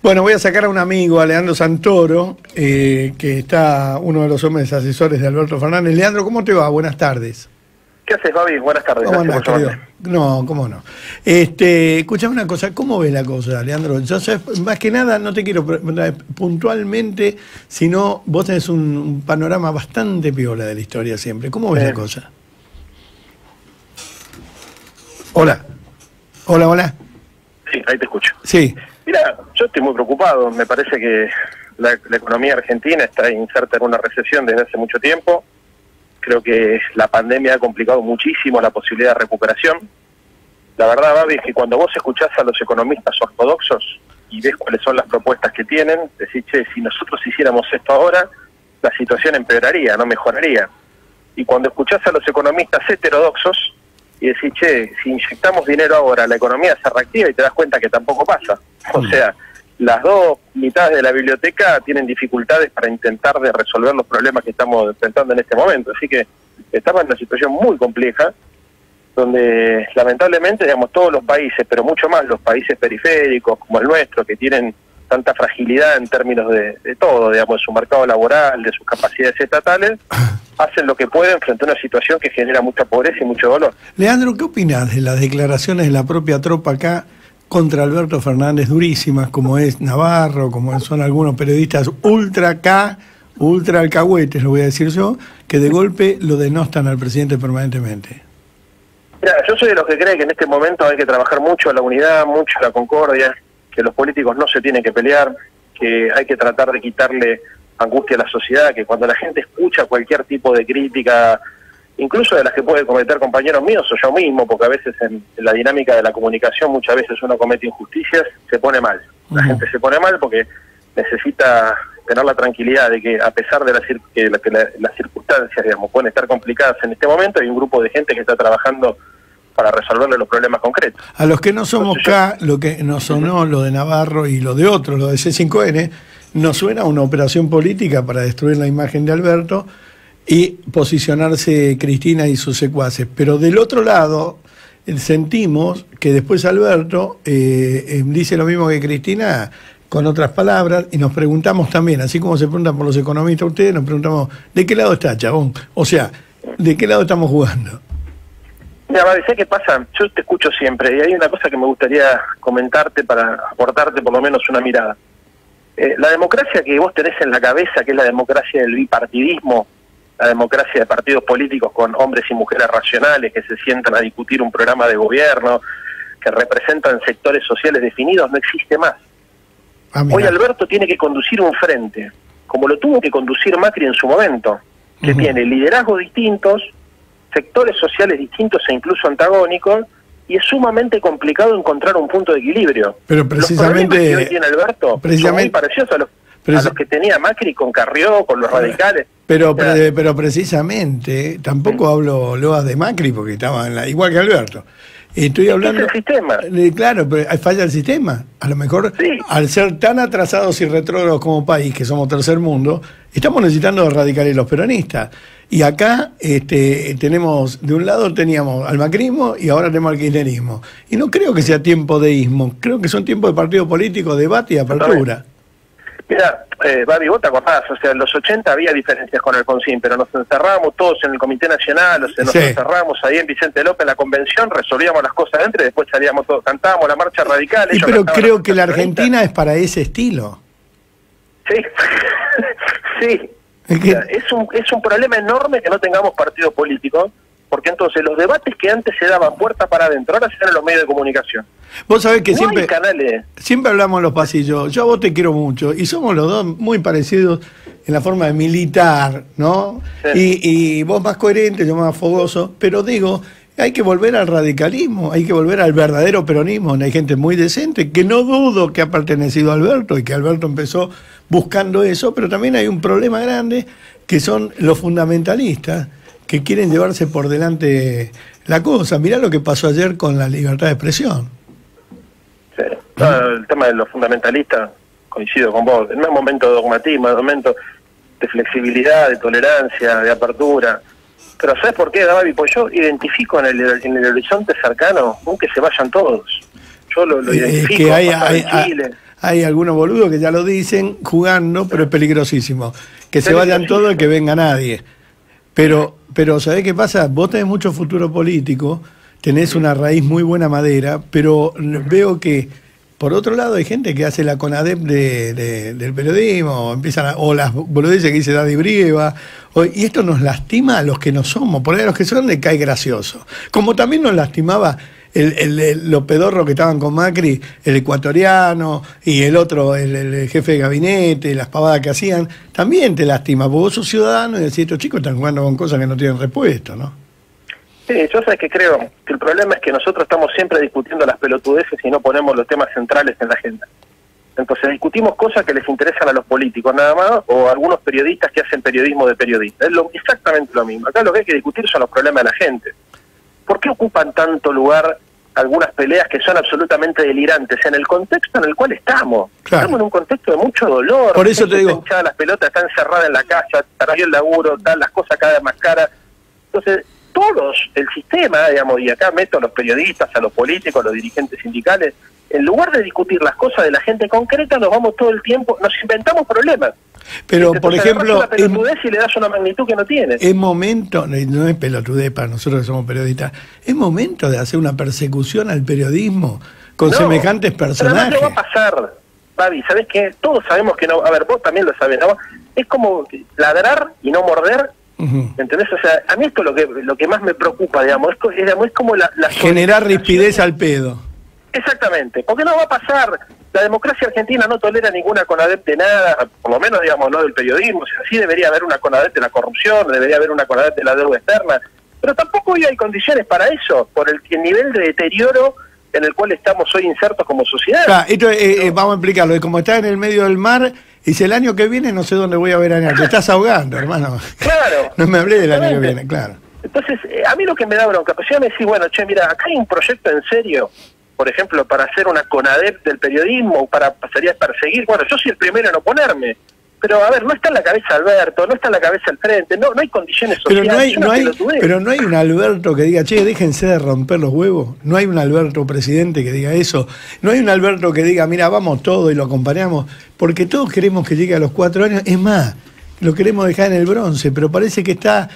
Bueno, voy a sacar a un amigo, a Leandro Santoro, que está uno de los hombres asesores de Alberto Fernández. Leandro, ¿cómo te va? Buenas tardes. ¿Qué haces, Babi? Buenas tardes. ¿Cómo andás, querido? No, cómo no. Escuchame una cosa, ¿cómo ves la cosa, Leandro? Yo sé, más que nada, no te quiero puntualmente, sino vos tenés un panorama bastante piola de la historia siempre. ¿Cómo ves la cosa? Hola. Hola, hola. Sí, ahí te escucho. Sí. Mira, yo estoy muy preocupado. Me parece que la economía argentina está inserta en una recesión desde hace mucho tiempo. Creo que la pandemia ha complicado muchísimo la posibilidad de recuperación. La verdad, Babi, es que cuando vos escuchás a los economistas ortodoxos y ves cuáles son las propuestas que tienen, decís, che, si nosotros hiciéramos esto ahora, la situación empeoraría, no mejoraría. Y cuando escuchás a los economistas heterodoxos y decís, che, si inyectamos dinero ahora, la economía se reactiva, y te das cuenta que tampoco pasa. O sea, las dos mitades de la biblioteca tienen dificultades para intentar de resolver los problemas que estamos enfrentando en este momento. Así que estamos en una situación muy compleja, donde lamentablemente, digamos, todos los países, pero mucho más los países periféricos como el nuestro, que tienen tanta fragilidad en términos de todo, digamos, de su mercado laboral, de sus capacidades estatales, hacen lo que pueden frente a una situación que genera mucha pobreza y mucho dolor. Leandro, ¿qué opinás de las declaraciones de la propia tropa acá contra Alberto Fernández, durísimas, como es Navarro, como son algunos periodistas ultra alcahuetes, lo voy a decir yo, que de golpe lo denostan al presidente permanentemente? Mira, yo soy de los que cree que en este momento hay que trabajar mucho la unidad, mucho la concordia, que los políticos no se tienen que pelear, que hay que tratar de quitarle angustia a la sociedad, que cuando la gente escucha cualquier tipo de crítica, incluso de las que puede cometer compañeros míos o yo mismo, porque a veces en la dinámica de la comunicación muchas veces uno comete injusticias, se pone mal. La gente se pone mal porque necesita tener la tranquilidad de que, a pesar de las circunstancias, digamos, pueden estar complicadas en este momento, hay un grupo de gente que está trabajando para resolverle los problemas concretos. A los que no somos acá, lo que nos sonó, lo de Navarro y lo de otros, lo de C5N, nos suena una operación política para destruir la imagen de Alberto y posicionarse Cristina y sus secuaces. Pero del otro lado, sentimos que después Alberto dice lo mismo que Cristina, con otras palabras, y nos preguntamos también, así como se preguntan por los economistas ustedes, nos preguntamos, ¿de qué lado está, chabón? O sea, ¿de qué lado estamos jugando? Mira, Babi, ¿sabes qué pasa? Yo te escucho siempre, y hay una cosa que me gustaría comentarte para aportarte por lo menos una mirada. La democracia que vos tenés en la cabeza, que es la democracia del bipartidismo, la democracia de partidos políticos con hombres y mujeres racionales que se sientan a discutir un programa de gobierno, que representan sectores sociales definidos, no existe más. Hoy Alberto tiene que conducir un frente, como lo tuvo que conducir Macri en su momento, que tiene liderazgos distintos, sectores sociales distintos e incluso antagónicos, y es sumamente complicado encontrar un punto de equilibrio. Pero precisamente los problemas que hoy tiene Alberto son muy parecidos a los que tenía Macri con Carrió, con los radicales. Pero precisamente, tampoco hablo loas de Macri, porque estaba igual que Alberto. Estoy hablando... ¿Es el sistema? Claro, pero falla el sistema. A lo mejor, sí, al ser tan atrasados y retrógrados como país, que somos tercer mundo, estamos necesitando de radicales los peronistas. Y acá tenemos, de un lado teníamos al macrismo y ahora tenemos al kirchnerismo. Y no creo que sea tiempo de ismo, creo que son tiempos de partido político, debate y apertura. Mira, Babi, vos te acordás, o sea, en los 80 había diferencias con Alfonsín, pero nos encerramos todos en el Comité Nacional, o sea, nos encerramos ahí en Vicente López en la convención, resolvíamos las cosas dentro y después salíamos todos, cantábamos la marcha radical. Pero creo que la Argentina es para ese estilo. Sí, sí. Es un problema enorme que no tengamos partidos políticos, porque entonces los debates que antes se daban puerta para adentro, ahora se dan en los medios de comunicación. Vos sabés que no siempre hablamos en los pasillos, yo a vos te quiero mucho, y somos los dos muy parecidos en la forma de militar, ¿no? Sí. Y vos más coherente, yo más fogoso, pero digo, hay que volver al radicalismo, hay que volver al verdadero peronismo, donde hay gente muy decente, que no dudo que ha pertenecido a Alberto, y que Alberto empezó buscando eso, pero también hay un problema grande, que son los fundamentalistas, que quieren llevarse por delante la cosa. Mirá lo que pasó ayer con la libertad de expresión. Sí. No, el tema de los fundamentalistas, coincido con vos, no es momento de dogmatismo, es momento de flexibilidad, de tolerancia, de apertura. Pero ¿sabes por qué, David? Pues yo identifico en el horizonte cercano, aunque se vayan todos. Yo lo identifico. Es que hay algunos boludos que ya lo dicen jugando, pero es peligrosísimo. Que se vayan todos y que venga nadie. Pero ¿sabés qué pasa? Vos tenés mucho futuro político, tenés una raíz muy buena madera, pero veo que, por otro lado, hay gente que hace la CONADEP del periodismo, o las boludeces que dice Daddy Brieva, y esto nos lastima a los que no somos, por ahí a los que son le cae gracioso. Como también nos lastimaba los pedorros que estaban con Macri, el ecuatoriano y el otro, el jefe de gabinete, las pavadas que hacían, también te lastima, porque vos sos ciudadano y decís, estos chicos están jugando con cosas que no tienen respuesta, ¿no? Sí, yo sé que creo que el problema es que nosotros estamos siempre discutiendo las pelotudeces y no ponemos los temas centrales en la agenda. Entonces discutimos cosas que les interesan a los políticos nada más, o a algunos periodistas que hacen periodismo de periodistas. Es exactamente lo mismo. Acá lo que hay que discutir son los problemas de la gente. ¿Por qué ocupan tanto lugar algunas peleas que son absolutamente delirantes en el contexto en el cual estamos? Claro. Estamos en un contexto de mucho dolor. Por eso te digo, las pelotas están encerradas en la casa, perdió el laburo, están las cosas cada vez más caras. Entonces, todos, el sistema, digamos, y acá meto a los periodistas, a los políticos, a los dirigentes sindicales, en lugar de discutir las cosas de la gente concreta, nos vamos todo el tiempo, nos inventamos problemas. Pero, por ejemplo, una pelotudez y le das una magnitud que no tiene. Es momento, no es pelotudez para nosotros que somos periodistas, es momento de hacer una persecución al periodismo con semejantes personajes. Pero no va a pasar, Babi, ¿sabés qué? Todos sabemos que no, a ver, vos también lo sabés, ¿no? Es como ladrar y no morder. ¿Entendés? O sea, a mí esto es lo que más me preocupa, digamos, es como la generar rispidez al pedo. Exactamente, porque no va a pasar. La democracia argentina no tolera ninguna CONADEP de nada, por lo menos, digamos, no del periodismo. O sea, sí debería haber una CONADEP de la corrupción, debería haber una CONADEP de la deuda externa, pero tampoco hoy hay condiciones para eso, por el nivel de deterioro en el cual estamos hoy insertos como sociedad. Claro, esto, vamos a explicarlo, como estás en el medio del mar, dice, el año que viene no sé dónde voy a veranear, te estás ahogando, hermano. Claro. No me hablé del año que viene, claro. Entonces, a mí lo que me da bronca, pues yo me decís, bueno, che, mira, acá hay un proyecto en serio, por ejemplo, para hacer una CONADEP del periodismo, sería perseguir, bueno, yo soy el primero en oponerme, pero a ver, no está en la cabeza Alberto, no está en la cabeza el frente, no hay condiciones sociales. Pero no hay un Alberto que diga, che, déjense de romper los huevos, no hay un Alberto presidente que diga eso, no hay un Alberto que diga, mira, vamos todos y lo acompañamos, porque todos queremos que llegue a los 4 años, es más, lo queremos dejar en el bronce, pero parece que está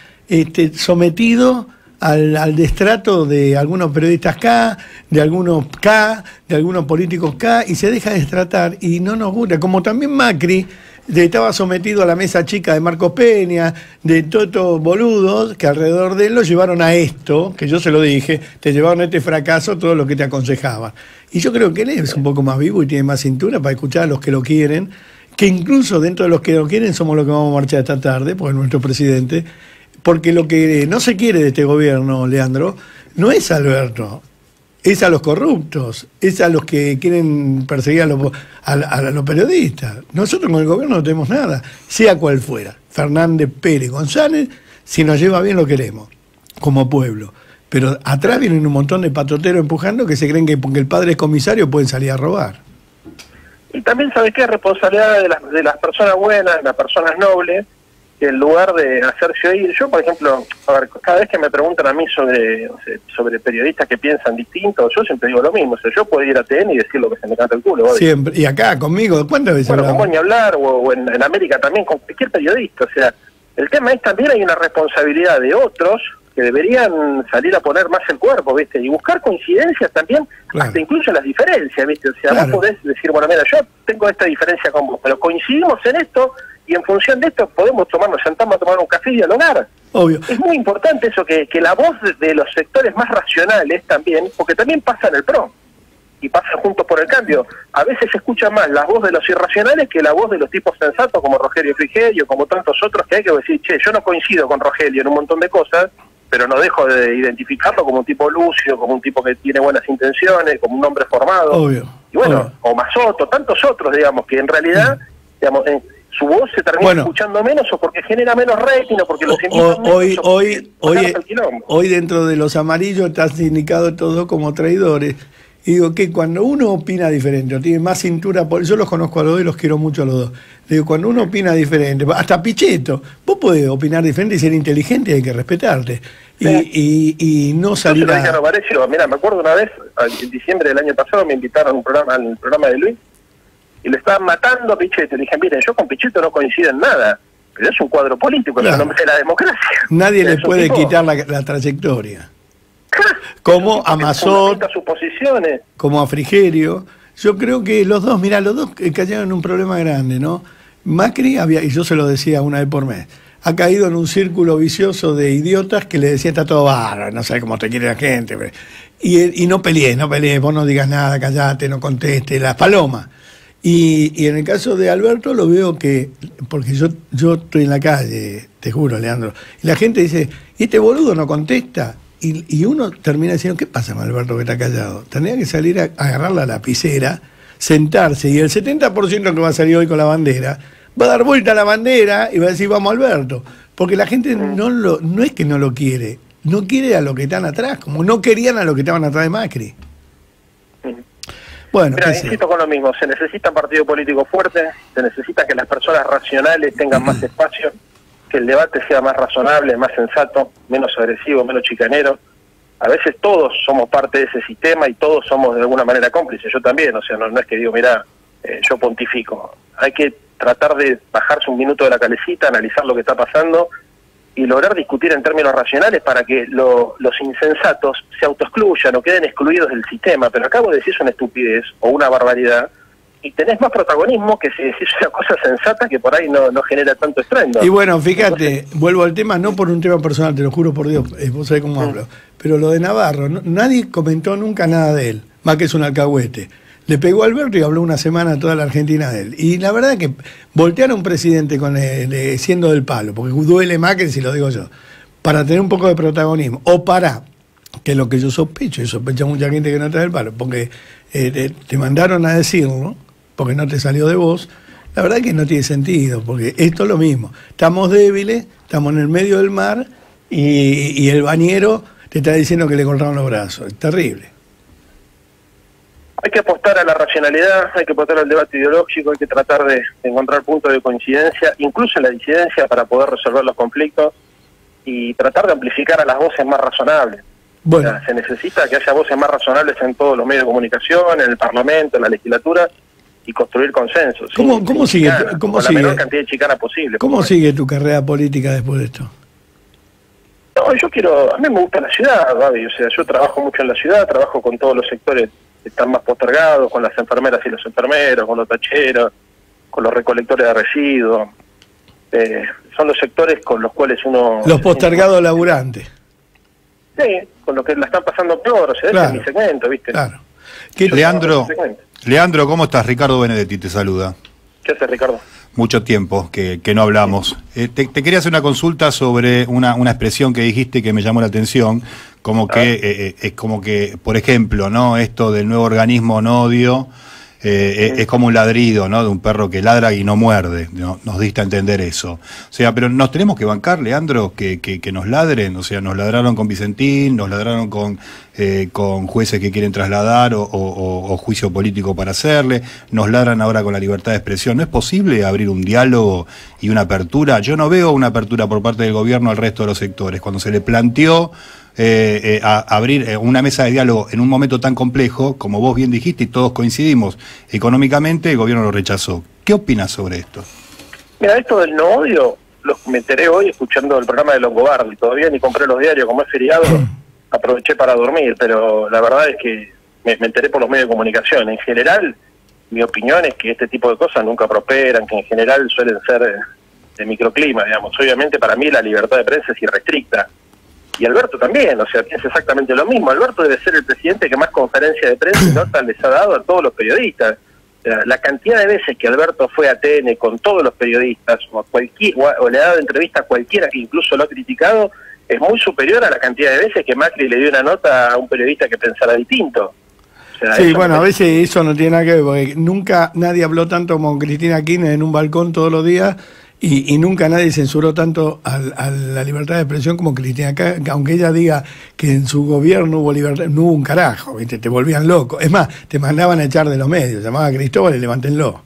sometido al destrato de algunos periodistas de algunos políticos y se deja destratar y no nos gusta, como también Macri estaba sometido a la mesa chica de Marcos Peña, de todos estos boludos que alrededor de él lo llevaron a esto, que yo se lo dije, te llevaron a este fracaso todo lo que te aconsejaban. Y yo creo que él es un poco más vivo y tiene más cintura para escuchar a los que lo quieren, que incluso dentro de los que lo quieren somos los que vamos a marchar esta tarde, porque nuestro presidente, porque lo que no se quiere de este gobierno, Leandro, no es Alberto, es a los corruptos, es a los que quieren perseguir a los periodistas. Nosotros con el gobierno no tenemos nada, sea cual fuera. Fernández, Pérez, González, si nos lleva bien lo queremos, como pueblo. Pero atrás vienen un montón de patoteros empujando que se creen que porque el padre es comisario pueden salir a robar. Y también, ¿sabes qué? Responsabilidad de las personas buenas, de las personas nobles, que en lugar de hacerse oír, yo por ejemplo, a ver, cada vez que me preguntan a mí sobre periodistas que piensan distinto, yo siempre digo lo mismo, o sea, yo puedo ir a TN y decir lo que se me canta el culo. ¿vale? Siempre, y acá conmigo, ¿cuántas veces hablamos? Con vos ni hablar, o en América también, con cualquier periodista, o sea, el tema es también hay una responsabilidad de otros que deberían salir a poner más el cuerpo, ¿viste? Y buscar coincidencias también, claro, hasta incluso las diferencias, ¿viste? O sea, claro, vos podés decir, bueno, mira, yo tengo esta diferencia con vos, pero coincidimos en esto, y en función de esto podemos nos sentamos a tomar un café y dialogar. Obvio. Es muy importante eso, que la voz de los sectores más racionales también, porque también pasa en el PRO, y pasa Juntos por el Cambio. A veces se escucha más la voz de los irracionales que la voz de los tipos sensatos, como Rogelio Frigerio, como tantos otros, que hay que decir, che, yo no coincido con Rogelio en un montón de cosas, pero no dejo de identificarlo como un tipo lúcido, como un tipo que tiene buenas intenciones, como un hombre formado. Obvio. Y bueno, obvio. O Mazoto, tantos otros, digamos, que en realidad, digamos, su voz se termina escuchando menos, o porque genera menos rating, o porque los hoy dentro de los amarillos están sindicados todos como traidores. Y digo que cuando uno opina diferente, o tiene más cintura, yo los conozco a los dos y los quiero mucho a los dos. Digo, cuando uno opina diferente, hasta Pichetto, vos podés opinar diferente y ser inteligente y hay que respetarte. Y no salir a... Mira, me acuerdo una vez, en diciembre del año pasado, me invitaron a al programa de Luis, y le estaban matando a Pichetto. Le dije, miren, yo con Pichetto no coincido en nada, pero es un cuadro político, claro, en el nombre de la democracia. Nadie le puede quitar la trayectoria. Como a Mazot, sus posiciones, como a Frigerio. Yo creo que los dos cayeron en un problema grande, ¿no? Macri había, y yo se lo decía una vez por mes, ha caído en un círculo vicioso de idiotas que le decía, está todo bárbaro, no sé cómo te quiere la gente. Y no pelees, vos no digas nada, callate, no contestes, las palomas. Y en el caso de Alberto lo veo que, porque yo estoy en la calle, te juro, Leandro, y la gente dice, ¿y este boludo no contesta? Y uno termina diciendo, ¿qué pasa con Alberto que está callado? Tendría que salir a agarrar la lapicera, sentarse, y el 70% que va a salir hoy con la bandera, va a dar vuelta a la bandera y va a decir, vamos Alberto. Porque la gente no es que no lo quiere, no quiere a los que están atrás, como no querían a los que estaban atrás de Macri. Bueno, mira, insisto con lo mismo, se necesita un partido político fuerte, se necesita que las personas racionales tengan más espacio, que el debate sea más razonable, más sensato, menos agresivo, menos chicanero. A veces todos somos parte de ese sistema y todos somos de alguna manera cómplices, yo también, o sea, no es que digo, mira, yo pontifico. Hay que tratar de bajarse un minuto de la calecita, analizar lo que está pasando y lograr discutir en términos racionales para que los insensatos se autoexcluyan o queden excluidos del sistema. Pero acabo de decir una estupidez o una barbaridad y tenés más protagonismo que si decís una cosa sensata que por ahí no genera tanto estruendo. Y bueno, fíjate, vuelvo al tema, no por un tema personal, te lo juro por Dios, vos sabés cómo hablo, pero lo de Navarro, nadie comentó nunca nada de él, más que es un alcahuete. Le pegó a Alberto y habló una semana a toda la Argentina de él. Y la verdad es que voltear a un presidente con siendo del palo, porque duele más que si lo digo yo, para tener un poco de protagonismo, o para, que es lo que yo sospecho, y sospecha mucha gente que no está del palo, porque te mandaron a decirlo, porque no te salió de vos, la verdad es que no tiene sentido, porque esto es lo mismo. Estamos débiles, estamos en el medio del mar, y el bañero te está diciendo que le cortaron los brazos. Es terrible. Hay que apostar a la racionalidad, hay que apostar al debate ideológico, hay que tratar de encontrar puntos de coincidencia, incluso en la disidencia, para poder resolver los conflictos y tratar de amplificar a las voces más razonables. Bueno. O sea, se necesita que haya voces más razonables en todos los medios de comunicación, en el Parlamento, en la legislatura, y construir consensos. ¿Cómo sigue? Con la menor cantidad de chicana posible. ¿Cómo sigue tu carrera política después de esto? No, a mí me gusta la ciudad, Gaby, o sea, yo trabajo mucho en la ciudad, trabajo con todos los sectores que están más postergados, con las enfermeras y los enfermeros, con los tacheros, con los recolectores de residuos. Son los sectores con los cuales uno... Los postergados laburantes. Sí, con los que la están pasando peor, o sea, claro, ese es mi segmento, ¿viste? Claro. Leandro, ¿cómo estás? Ricardo Benedetti te saluda. ¿Qué haces, Ricardo? Mucho tiempo que no hablamos. Te quería hacer una consulta sobre una expresión que dijiste que me llamó la atención, como que es como que, por ejemplo, ¿no? Esto del nuevo organismo no odio, es como un ladrido, ¿no? De un perro que ladra y no muerde, ¿no? Nos diste a entender eso. O sea, pero nos tenemos que bancar, Leandro, que nos ladren. O sea, nos ladraron con Vicentín, nos ladraron con jueces que quieren trasladar o juicio político para hacerle, nos ladran ahora con la libertad de expresión. ¿No es posible abrir un diálogo y una apertura? Yo no veo una apertura por parte del gobierno al resto de los sectores. Cuando se le planteó abrir una mesa de diálogo en un momento tan complejo, como vos bien dijiste y todos coincidimos, económicamente el gobierno lo rechazó. ¿Qué opinas sobre esto? Mira, esto del no odio, me enteré hoy escuchando el programa de Longobardi, todavía ni compré los diarios, como es feriado, aproveché para dormir, pero la verdad es que me enteré por los medios de comunicación. En general, mi opinión es que este tipo de cosas nunca prosperan, que en general suelen ser de microclima, digamos. Obviamente para mí la libertad de prensa es irrestricta. Y Alberto también, o sea, piensa exactamente lo mismo. Alberto debe ser el presidente que más conferencias de prensa y notas les ha dado a todos los periodistas. O sea, la cantidad de veces que Alberto fue a TN con todos los periodistas o le ha dado entrevista a cualquiera que incluso lo ha criticado, es muy superior a la cantidad de veces que Macri le dio una nota a un periodista que pensara distinto. O sea, sí, bueno, a veces eso no tiene nada que ver, porque nunca nadie habló tanto como Cristina Kirchner en un balcón todos los días. Y nunca nadie censuró tanto a la libertad de expresión como Cristina, aunque ella diga que en su gobierno hubo libertad, no hubo un carajo, ¿viste? Te volvían loco. Es más, te mandaban a echar de los medios, llamaban a Cristóbal y levántenlo.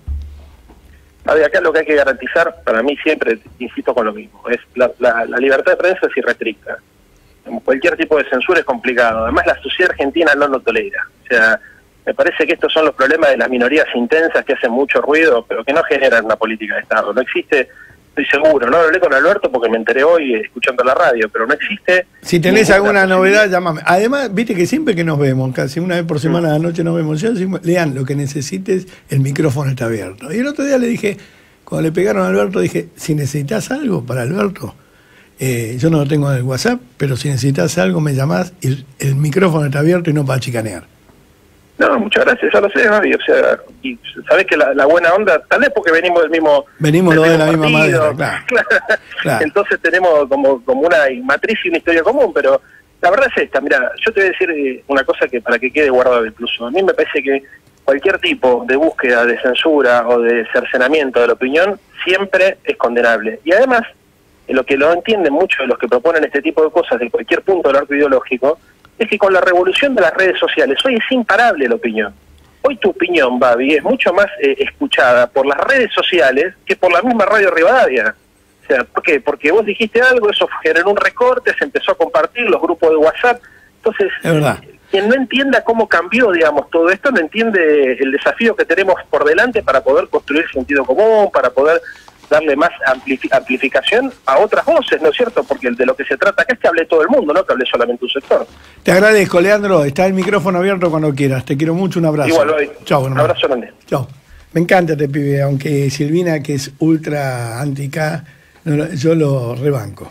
A ver, acá lo que hay que garantizar, para mí siempre, insisto con lo mismo, es la libertad de prensa es irrestricta. Cualquier tipo de censura es complicado. Además, la sociedad argentina no lo tolera. O sea, Me parece que estos son los problemas de las minorías intensas que hacen mucho ruido, pero que no generan una política de Estado. No existe, estoy seguro, no hablé con Alberto porque me enteré hoy escuchando la radio, pero no existe... Si tenés alguna novedad, llámame. Además, viste que siempre que nos vemos, casi una vez por semana a la noche nos vemos, yo decimos, Lean, lo que necesites, el micrófono está abierto. Y el otro día le dije, cuando le pegaron a Alberto, dije, si necesitas algo para Alberto, yo no lo tengo en el WhatsApp, pero si necesitas algo me llamás y el micrófono está abierto y no para chicanear. No, muchas gracias, ya lo sé, Javi, o sea, y sabés que la buena onda, tal vez porque venimos del mismo... Venimos los de la misma madera, claro. Claro. Entonces tenemos como una matriz y una historia común, pero la verdad es esta, mira, yo te voy a decir una cosa que para que quede guardado incluso. A mí me parece que cualquier tipo de búsqueda de censura o de cercenamiento de la opinión siempre es condenable. Y además, lo que lo entienden muchos de los que proponen este tipo de cosas de cualquier punto del arco ideológico, es que con la revolución de las redes sociales, hoy es imparable la opinión. Hoy tu opinión, Babi, es mucho más escuchada por las redes sociales que por la misma Radio Rivadavia. O sea, ¿por qué? Porque vos dijiste algo, eso generó un recorte, se empezó a compartir los grupos de WhatsApp. Entonces, es verdad. Quien no entienda cómo cambió, digamos, todo esto, no entiende el desafío que tenemos por delante para poder construir sentido común, para poder darle más amplificación a otras voces, ¿no es cierto? Porque de lo que se trata acá es que hable todo el mundo, no que hable solamente un sector. Te agradezco, Leandro. Está el micrófono abierto cuando quieras. Te quiero mucho. Un abrazo. Igual, hoy. Chau, un abrazo grande. Chau. Me encanta este pibe, aunque Silvina, que es ultra anti-K, yo lo rebanco.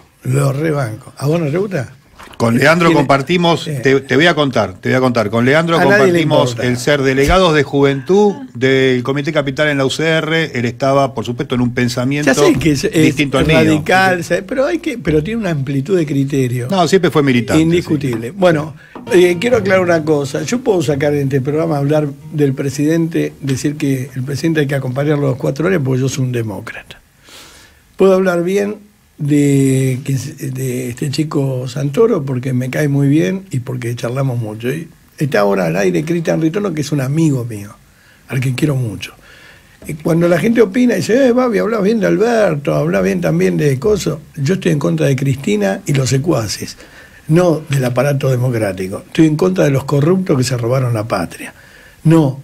¿A vos no te gusta? Con Leandro compartimos, te voy a contar, con Leandro compartimos el ser delegados de juventud del Comité Capital en la UCR. Él estaba, por supuesto, en un pensamiento distinto al mío. Radical, pero tiene una amplitud de criterio. No, siempre fue militante. Indiscutible. Sí. Bueno, quiero aclarar una cosa. Yo puedo sacar en este programa, hablar del presidente, decir que el presidente hay que acompañarlo a los 4 horas porque yo soy un demócrata. Puedo hablar bien de este chico Santoro porque me cae muy bien y porque charlamos mucho. Y está ahora al aire Cristian Ritorno, que es un amigo mío, al que quiero mucho. Y cuando la gente opina y dice, Babi, hablas bien de Alberto, hablas bien también de Coso, yo estoy en contra de Cristina y los secuaces, no del aparato democrático. Estoy en contra de los corruptos que se robaron la patria. No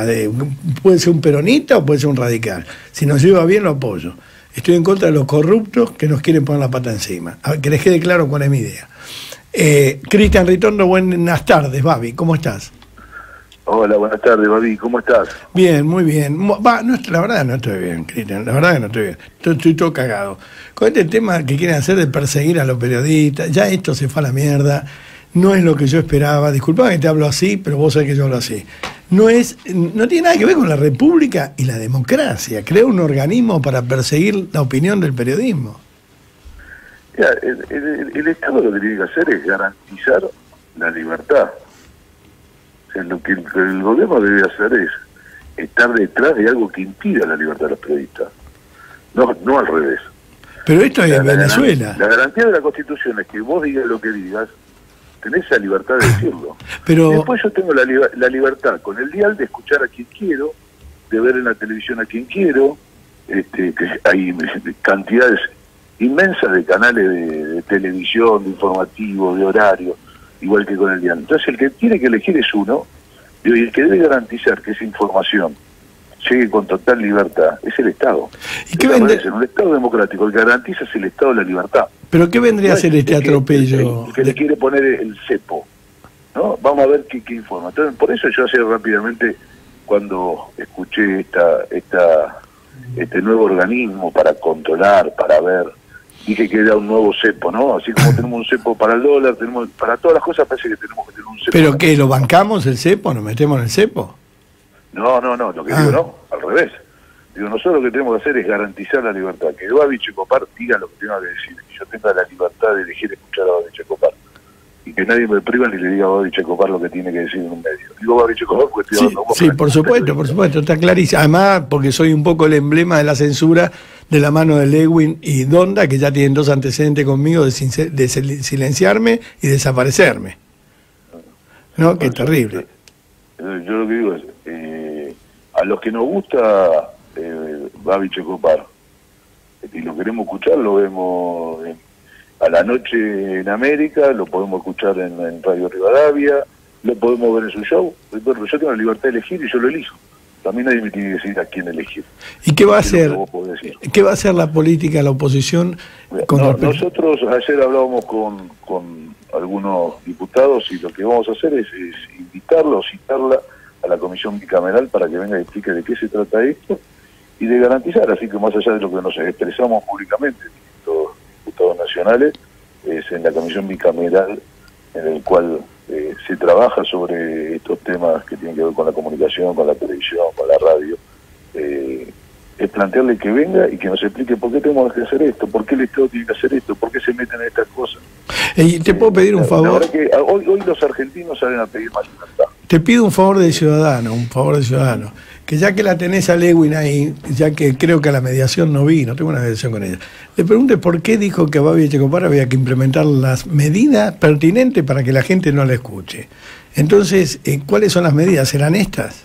puede ser un peronista o puede ser un radical. Si nos lleva bien, lo apoyo. Estoy en contra de los corruptos que nos quieren poner la pata encima. A ver, que les quede claro cuál es mi idea. Cristian Ritorno, buenas tardes, Babi, ¿cómo estás? Hola, buenas tardes, Babi, ¿cómo estás? Bien, muy bien. La verdad no estoy bien, Cristian, la verdad que no estoy bien. Estoy todo cagado. Con este tema que quieren hacer de perseguir a los periodistas, ya esto se fue a la mierda. No es lo que yo esperaba. Disculpame que te hablo así, pero vos sabés que yo hablo así. No tiene nada que ver con la República y la democracia. Crea un organismo para perseguir la opinión del periodismo. Mira, el Estado lo que tiene que hacer es garantizar la libertad. O sea, lo que el gobierno debe hacer es estar detrás de algo que impida la libertad de los periodistas. No al revés. Pero esto es en Venezuela. La garantía de la Constitución es que vos digas lo que digas, tenés la libertad de decirlo. Pero después yo tengo la libertad con el dial de escuchar a quien quiero, de ver en la televisión a quien quiero, que hay cantidades inmensas de canales de televisión, de informativos, de horario, igual que con el dial. Entonces el que tiene que elegir es uno, y el que debe garantizar que esa información llegue con total libertad es el Estado. ¿Y qué vendría? En un Estado democrático el que garantiza es el Estado de la libertad. ¿Pero qué vendría a ser este atropello? El que le quiere poner el cepo, ¿no? Vamos a ver qué informa. Entonces, por eso yo hace rápidamente, cuando escuché este nuevo organismo para controlar, para ver, dije que era un nuevo cepo, ¿no? Así como tenemos un cepo para el dólar, tenemos para todas las cosas, parece que tenemos que tener un cepo. ¿Pero qué? ¿Lo bancamos el cepo? ¿Nos metemos en el cepo? No, lo que digo no, al revés. Digo, nosotros lo que tenemos que hacer es garantizar la libertad. Que Babi Checopar diga lo que tenga que decir, que yo tenga la libertad de elegir escuchar a Babi Checopar. Y que nadie me priva ni le diga a Babi Checopar lo que tiene que decir en un medio. Digo Babi Checopar porque estoy hablando sí, por supuesto, está clarísimo. Además, porque soy un poco el emblema de la censura de la mano de Lewin y Donda, que ya tienen 2 antecedentes conmigo de silenciarme y desaparecerme. ¿No? Qué terrible. Yo lo que digo es, a los que nos gusta Babi Checopar y lo queremos escuchar, lo vemos a la noche en América, lo podemos escuchar en Radio Rivadavia, lo podemos ver en su show. Bueno, yo tengo la libertad de elegir y yo lo elijo. También nadie me tiene que decir a quién elegir. ¿Y qué va a hacer? ¿Qué va a hacer la política, la oposición? Nosotros ayer hablábamos con algunos diputados y lo que vamos a hacer es invitarla o citarla a la comisión bicameral para que venga y explique de qué se trata esto y de garantizar, así que más allá de lo que nos expresamos públicamente, los diputados nacionales, es en la comisión bicameral en el cual se trabaja sobre estos temas que tienen que ver con la comunicación, con la televisión, con la radio, es plantearle que venga y que nos explique por qué tenemos que hacer esto, por qué el Estado tiene que hacer esto, por qué se meten en estas cosas. ¿Te puedo pedir un favor? La verdad que hoy los argentinos salen a pedir más libertad. Te pido un favor de ciudadano, que ya que la tenés a Lewin ahí, ya que creo que a la mediación no vi, no tengo una mediación con ella, le pregunte por qué dijo que a Babi Echecopar había que implementar las medidas pertinentes para que la gente no la escuche. Entonces, ¿cuáles son las medidas? ¿Serán estas?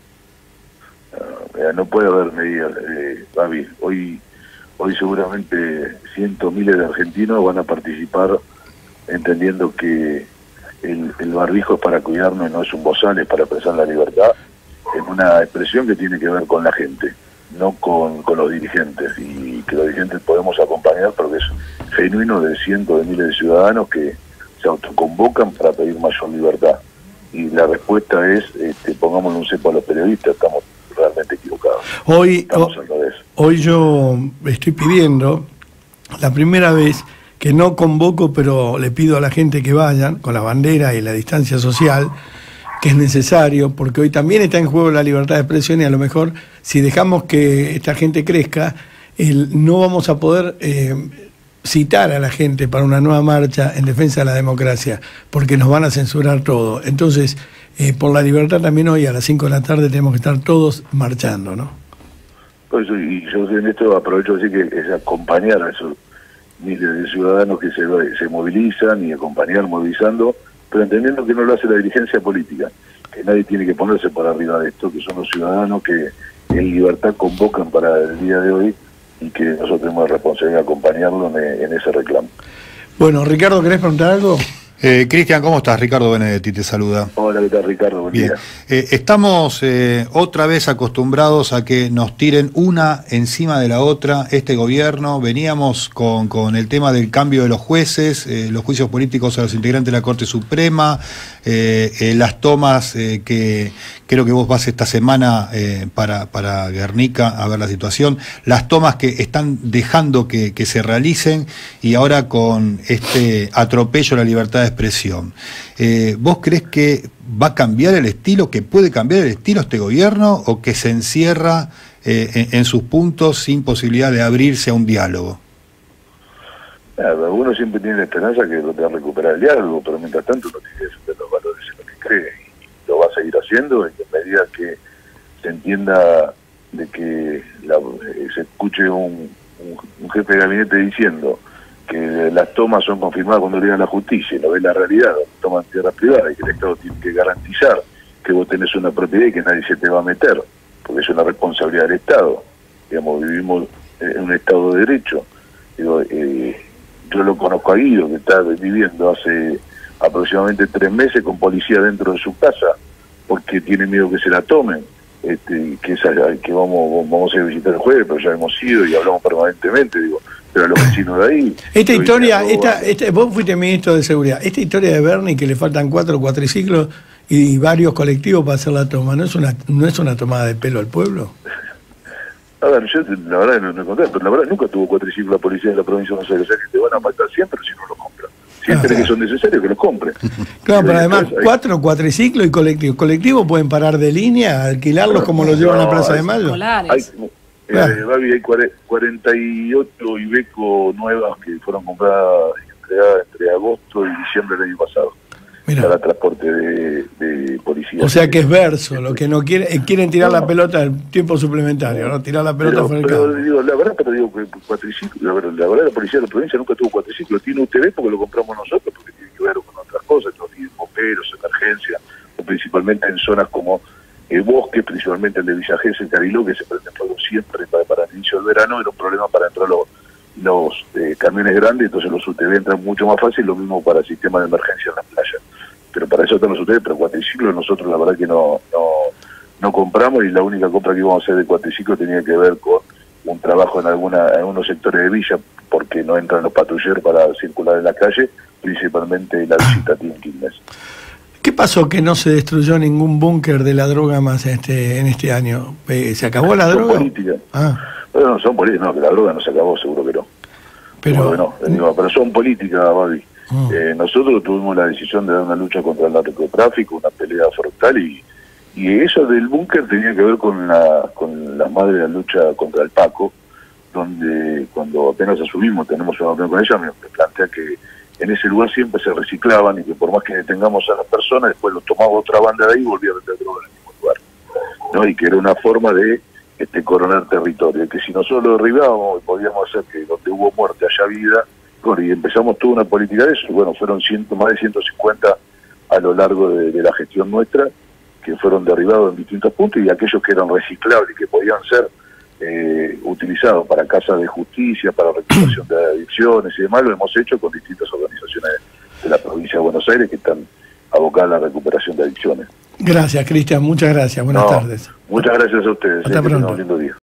No puede haber medidas, Babi. Hoy seguramente cientos, miles de argentinos van a participar entendiendo que el barbijo es para cuidarnos, no es un bozal, es para expresar la libertad, en una expresión que tiene que ver con la gente, no con los dirigentes, y que los dirigentes podemos acompañar porque es genuino de cientos de miles de ciudadanos que se autoconvocan para pedir mayor libertad. Y la respuesta es, pongámosle un cepo a los periodistas, estamos realmente equivocados. Hoy yo estoy pidiendo, la primera vez que no convoco, pero le pido a la gente que vayan con la bandera y la distancia social, que es necesario, porque hoy también está en juego la libertad de expresión y a lo mejor si dejamos que esta gente crezca, no vamos a poder citar a la gente para una nueva marcha en defensa de la democracia, porque nos van a censurar todo. Entonces, por la libertad también hoy a las 5 de la tarde tenemos que estar todos marchando, ¿no? Pues, y yo en esto aprovecho de decir que es acompañar a esos miles de ciudadanos que se movilizan y acompañar movilizando, pero entendiendo que no lo hace la dirigencia política, que nadie tiene que ponerse por arriba de esto, que son los ciudadanos que en libertad convocan para el día de hoy y que nosotros tenemos la responsabilidad de acompañarlo en ese reclamo. Bueno, Ricardo, ¿querés preguntar algo? Cristian, ¿cómo estás? Ricardo Benedetti te saluda. Hola, ¿qué tal, Ricardo? Buen día. Estamos otra vez acostumbrados a que nos tiren una encima de la otra este gobierno. Veníamos con el tema del cambio de los jueces, los juicios políticos a los integrantes de la Corte Suprema, las tomas que creo que vos vas esta semana para Guernica a ver la situación, las tomas que están dejando que se realicen y ahora con este atropello a la libertad de expresión. ¿Vos crees que va a cambiar el estilo, que puede cambiar el estilo este gobierno o que se encierra en sus puntos sin posibilidad de abrirse a un diálogo? Uno siempre tiene la esperanza que lo va a recuperar el diálogo, pero mientras tanto uno tiene que defender los valores en los que cree y lo va a seguir haciendo en medida que se entienda de que se escuche un jefe de gabinete diciendo que las tomas son confirmadas cuando llega la justicia y no ve la realidad, toman tierras privadas y que el Estado tiene que garantizar que vos tenés una propiedad y que nadie se te va a meter, porque es una responsabilidad del Estado. Digamos, vivimos en un Estado de Derecho. Digo, yo lo conozco a Guido, que está viviendo hace aproximadamente 3 meses con policía dentro de su casa, porque tiene miedo que se la tomen. Que vamos a ir a visitar el jueves, pero ya hemos ido y hablamos permanentemente, digo, pero a los vecinos de ahí. Esta historia, vos fuiste ministro de Seguridad, esta historia de Bernie que le faltan 4 cuatriciclos y varios colectivos para hacer la toma, ¿no es una tomada de pelo al pueblo? A ver, yo la verdad no conté, pero la verdad nunca tuvo cuatriciclos la policía de la provincia de Buenos Aires, o sea que te van a matar siempre si no lo compran. Siempre que son necesarios que los compren. Claro, pero además 4 cuatriciclos y colectivos. ¿Colectivos pueden parar de línea, alquilarlos como los llevan a la Plaza de Mayo? Babi, hay 48 Iveco nuevas que fueron compradas y entregadas entre agosto y diciembre del año pasado. Mira. Para transporte de policía. O sea que es verso, lo que no quieren tirar la pelota en tiempo suplementario, ¿no? Tirar la pelota fuera del campo. Digo, la verdad que cuatriciclos, la verdad la policía de la provincia nunca tuvo cuatriciclos, tiene UTV porque lo compramos nosotros, porque tiene que ver con otras cosas, no tiene bomberos, emergencia, o principalmente en zonas como el bosque, principalmente el de Villa Gesell, Cariló, que se prende fuego siempre para el inicio del verano, era un problema para entrar los camiones grandes, entonces los UTV entran mucho más fácil, lo mismo para el sistema de emergencia en las playas. Pero para eso estamos ustedes, pero cuatriciclos nosotros la verdad que no compramos, y la única compra que íbamos a hacer de cuatriciclos tenía que ver con un trabajo en algunos sectores de Villa, porque no entran los patrulleros para circular en la calle, principalmente la visita aquí en Quilmes. ¿Qué pasó que no se destruyó ningún búnker de la droga más en este año? ¿Se acabó la droga? Política. Bueno, son políticas, no, que la droga no se acabó, seguro que no. Pero son políticas, Babi. Nosotros tuvimos la decisión de dar una lucha contra el narcotráfico, una pelea frontal, y eso del búnker tenía que ver con las madres de la lucha contra el Paco, donde cuando apenas asumimos, tenemos una reunión con ella, me plantea que en ese lugar siempre se reciclaban y que por más que detengamos a las personas, después lo tomaba otra banda de ahí y volvía a vender droga en el mismo lugar, ¿no? Y que era una forma de coronar territorio, y que si nosotros lo derribábamos podíamos hacer que donde hubo muerte haya vida. Bueno, y empezamos toda una política de eso, y bueno, fueron más de 150 a lo largo de la gestión nuestra, que fueron derribados en distintos puntos, y aquellos que eran reciclables y que podían ser utilizados para casas de justicia, para recuperación de adicciones y demás, lo hemos hecho con distintas organizaciones de la provincia de Buenos Aires que están abocadas a la recuperación de adicciones. Gracias, Cristian, muchas gracias, buenas tardes. Muchas gracias a ustedes. Hasta pronto. Un lindo día.